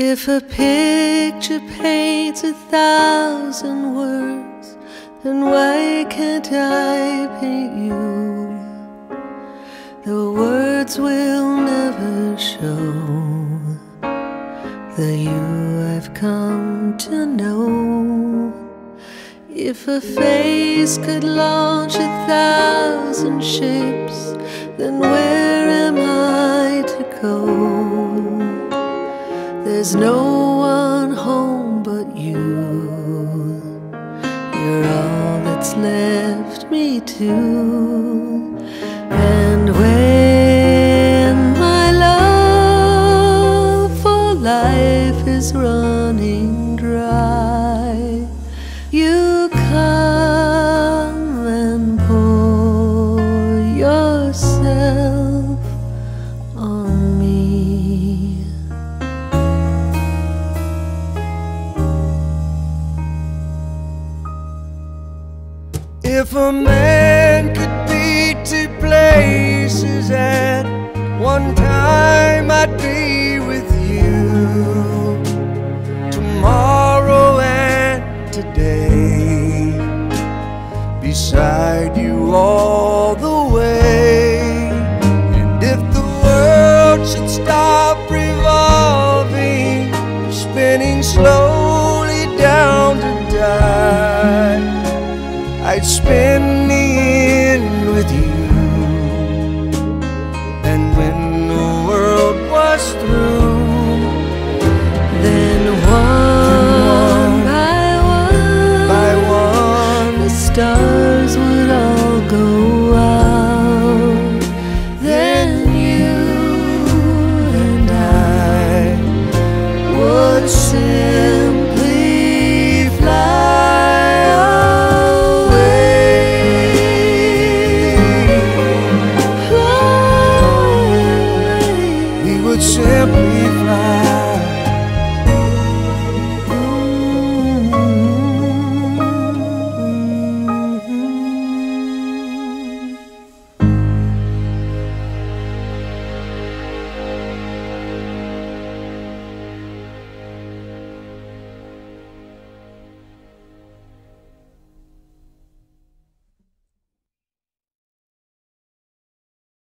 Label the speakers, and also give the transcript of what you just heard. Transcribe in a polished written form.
Speaker 1: If a picture paints 1,000 words, then why can't I paint you? The words will never show the you I've come to know. If a face could launch 1,000 ships, then where am I to go? There's no one home but you. You're all that's left me to. And when my love for life is running dry, you come and pour yourself on me.
Speaker 2: If a man could be two places at one time, I'd be with you tomorrow and today, beside you all the way. And if the world should stop revolving, spinning slowly down to die, I'd spend the end with you. And when the world was through,
Speaker 1: then one by one, the stars would all go out. Then you and I would simply fly away.
Speaker 2: We would simply fly.